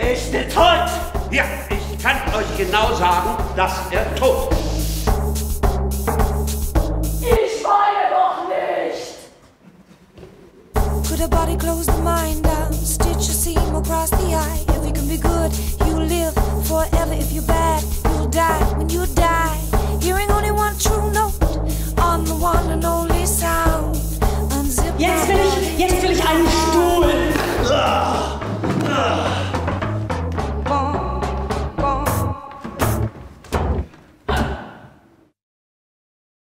Ist er tot? Ja, ich kann euch genau sagen, dass er tot ist. Ich meine doch nicht! Could a body close the mind down, stitch a seam across the eye? If you can be good, you live forever. If you're bad, you'll die when you die. Hearing only one true note on the one and only sound.